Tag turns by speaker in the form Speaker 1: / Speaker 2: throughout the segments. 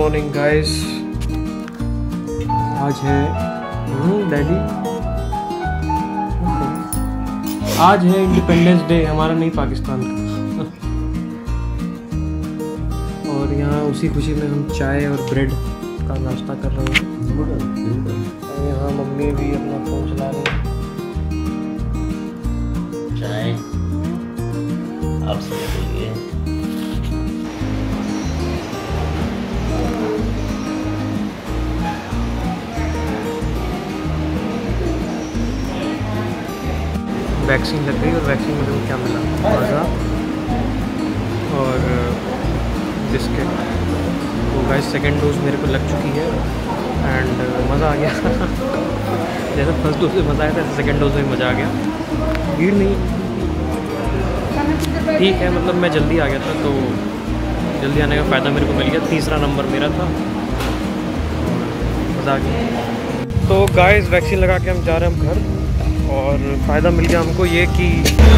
Speaker 1: Morning guys. आज है daddy, आज है इंडिपेंडेंस डे हमारा, नहीं पाकिस्तान का। और यहाँ उसी खुशी में हम चाय और ब्रेड का नाश्ता कर रहे हैं। यहाँ मम्मी भी अपना फ़ोन चला रही है।
Speaker 2: चाय आप सबके लिए।
Speaker 1: वैक्सीन लग गई और वैक्सीन में तो क्या मिला, मज़ा और बिस्किट। तो गाइस सेकेंड डोज मेरे को लग चुकी है एंड मज़ा आ गया। जैसा फर्स्ट डोज में मज़ा आया था सेकेंड डोज में मज़ा आ गया। भीड़ नहीं, ठीक है, मतलब मैं जल्दी आ गया था तो जल्दी आने का फ़ायदा मेरे को मिल गया। तीसरा नंबर मेरा था, मज़ा आ गया। तो गाइस वैक्सीन लगा के हम जा रहे हैं हम घर और फ़ायदा मिल गया हमको ये कि,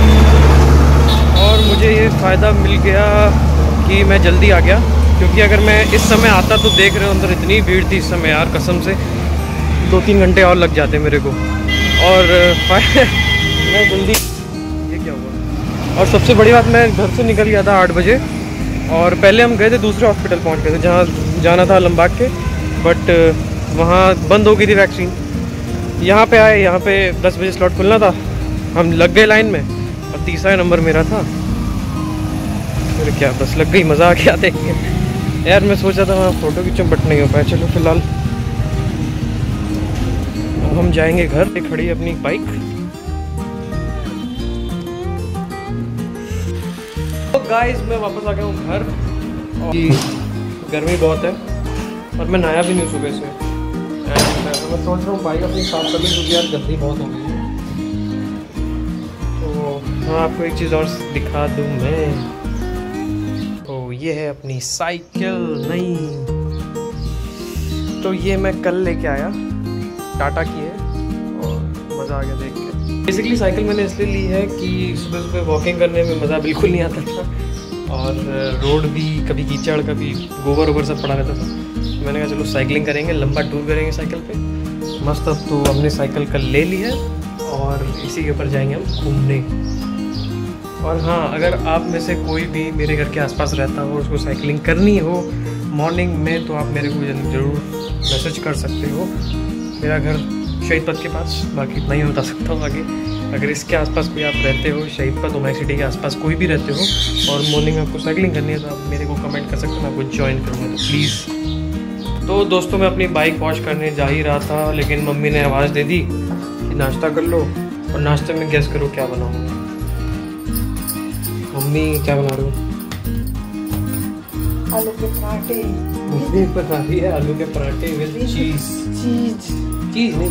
Speaker 1: और मुझे ये फ़ायदा मिल गया कि मैं जल्दी आ गया, क्योंकि अगर मैं इस समय आता तो देख रहे हो अंदर इतनी भीड़ थी इस समय यार, कसम से 2-3 घंटे और लग जाते मेरे को। और मैं जल्दी, ये क्या हुआ। और सबसे बड़ी बात, मैं घर से निकल गया था 8 बजे और पहले हम गए थे दूसरे हॉस्पिटल पहुंच गए थे जहाँ जाना था आलमबाग के, बट वहाँ बंद हो गई थी वैक्सीन। यहाँ पे आए, यहाँ पे 10 बजे स्लॉट खुलना था, हम लग गए लाइन में और तीसरा नंबर मेरा था। फिर क्या, बस लग गई, मज़ा आ गया। देखेंगे यार, मैं सोचा था वहाँ फ़ोटो खींचूं बट नहीं हो पाया। चलो फिलहाल अब हम जाएंगे घर। खड़ी है अपनी बाइक। तो गाइस मैं वापस आ गया हूँ घर और गर्मी बहुत है और मैं नहाया भी नहीं सुबह से। मैं सोच रहा हूँ बाइक अपनी साफ कर लूँ क्योंकि यार गंदी बहुत हो गई है। तो हाँ, आपको एक चीज़ और दिखा दूँ मैं। तो ये है अपनी साइकिल नई। तो ये मैं कल लेके आया, टाटा की है और मज़ा आ गया देख के। बेसिकली साइकिल मैंने इसलिए ली है कि सुबह सुबह वॉकिंग करने में मज़ा बिल्कुल नहीं आता था और रोड भी कभी कीचड़ कभी गोबर वोबर सब पड़ा रहता था। मैंने कहा चलो साइकिलिंग करेंगे, लंबा टूर करेंगे साइकिल पे मस्त। अब तो हमने साइकिल कल ले ली है और इसी के ऊपर जाएंगे हम घूमने। और हाँ, अगर आप में से कोई भी मेरे घर के आसपास रहता हो, उसको साइकिलिंग करनी हो मॉर्निंग में, तो आप मेरे को ज़रूर मैसेज कर सकते हो। मेरा घर शहीद पथ के पास, बाकी इतना ही बता सकता हूँ आगे। अगर इसके आसपास कोई आप रहते हो, शहीद पथ उमाई सिटी के आसपास कोई भी रहते हो और मॉर्निंग आपको साइकिलिंग करनी है, तो आप मेरे को कमेंट कर सकते हो, मैं आपको ज्वाइन करूँगा, तो प्लीज़। तो दोस्तों मैं अपनी बाइक वॉश करने जा ही रहा था, लेकिन मम्मी ने आवाज़ दे दी कि नाश्ता कर लो। और नाश्ते में गेस करो क्या बनाऊँ। मम्मी क्या बना रहे हो?
Speaker 3: आलू के पराठे।
Speaker 1: मम्मी बना रही है आलू के पराठे विद चीज़। चीज़ नहीं,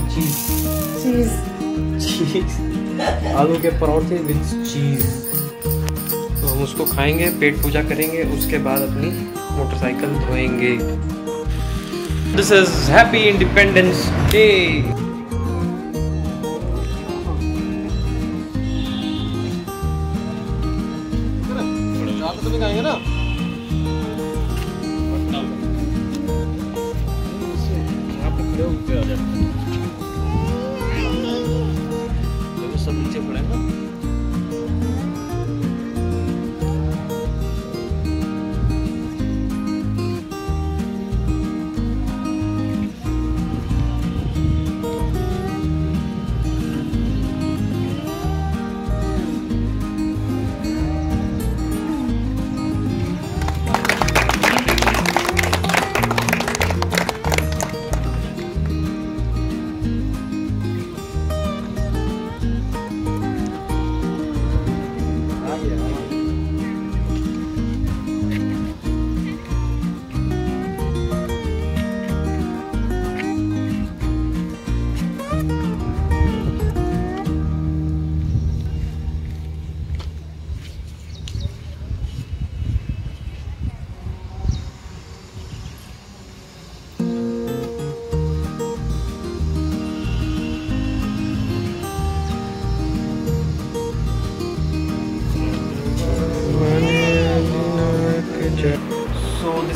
Speaker 1: चीज़। आलू के पराठे विद चीज़। तो हम उसको खाएंगे, पेट पूजा करेंगे, उसके बाद अपनी मोटरसाइकिल धोएंगे। This is Happy Independence Day. खाएंगे ना, आप खड़े होके आ जाए, सब नीचे पड़े ना।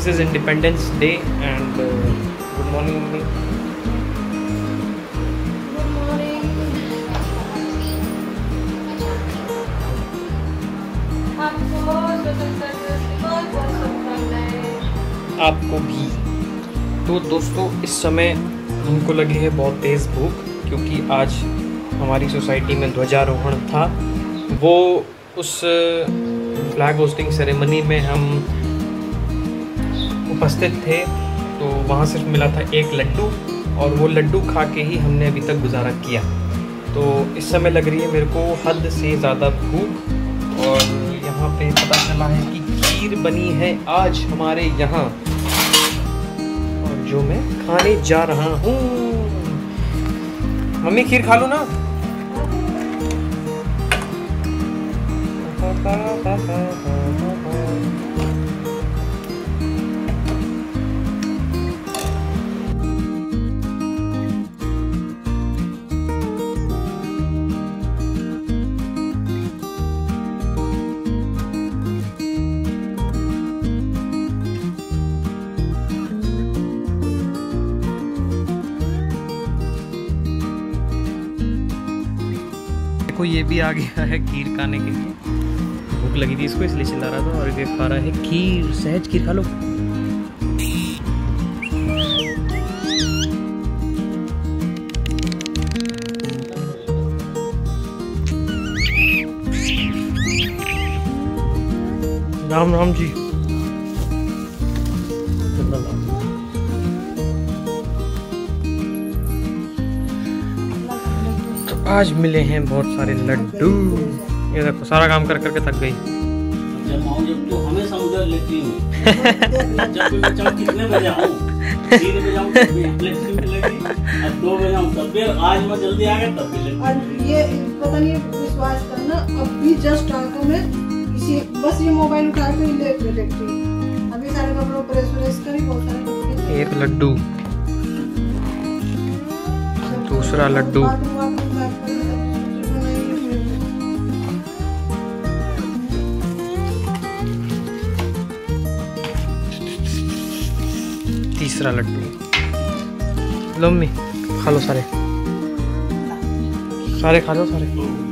Speaker 1: This is independence day and good morning mummy. आपको भी। तो दोस्तों इस समय हमको लगी है बहुत तेज़ भूख, क्योंकि आज हमारी सोसाइटी में ध्वजारोहण था। वो उस फ्लैग होस्टिंग सेरेमनी में हम उपस्थित थे, तो वहाँ सिर्फ मिला था एक लड्डू, और वो लड्डू खा के ही हमने अभी तक गुजारा किया। तो इस समय लग रही है मेरे को हद से ज़्यादा भूख। और यहाँ पे पता चला है कि खीर बनी है आज हमारे यहाँ, और जो मैं खाने जा रहा हूँ। मम्मी खीर खा लो ना। देखो ये भी आ गया है खीर खाने के लिए। भूख लगी थी इसको इसलिए चिल्ला रहा था, और ये खा रहा है खीर। सहज खीर खा लो। राम राम जी। तो आज मिले हैं बहुत सारे लड्डू। ये देखो सारा काम कर करके थक गई।
Speaker 2: जब तो हमेशा उधर लेती हूँ। जब भी मैं चाहूँ कितने बजे आऊँ, 3 बजे आऊँ तब भी लेती मिलेगी, अब 2 बजे आऊँ तब भी। आज मैं जल्दी आ गया तब भी लेती।
Speaker 3: और ये पता नहीं विश्वास करना, अब भी जस्ट आंखों में इसी बस ये मोबाइल उठा के ले लेती। अभी सारे कपड़ों प्रेस करी, बहुत सारे
Speaker 1: एक लड्डू, दूसरा लड्डू, तीसरा लड्डू। लो मम्मी खा लो सारे, सारे खा लो सारे।